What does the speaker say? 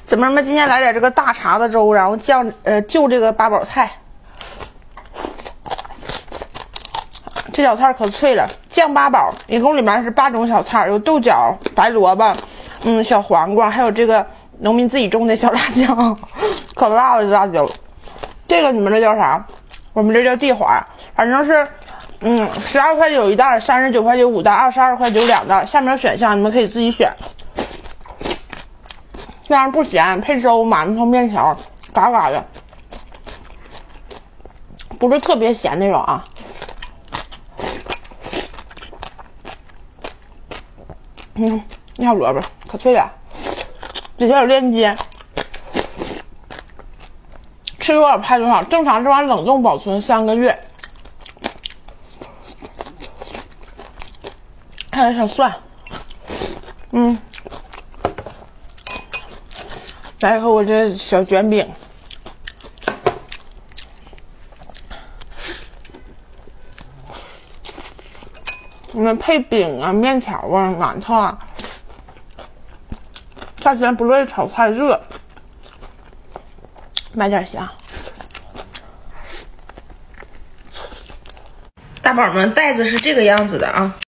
姊妹们，今天来点这个大碴子粥，然后就这个八宝菜。这小菜可脆了，酱八宝，一共里面是8种小菜，有豆角、白萝卜，小黄瓜，还有这个农民自己种的小辣椒，可辣了这辣椒。这个你们这叫啥？我们这叫地花，反正是12块9一袋，39块9 5袋，22块92袋。下面选项你们可以自己选。这样不咸，配粥、馒头、面条，嘎嘎的，不是特别咸那种啊。小萝卜可脆了，底下有链接。吃多少拍多少，正常这玩意冷冻保存3个月。还有小蒜，来一口我这小卷饼，你们配饼啊、面条啊、馒头啊。夏天不乐意炒菜热，买点虾。大宝们，袋子是这个样子的啊。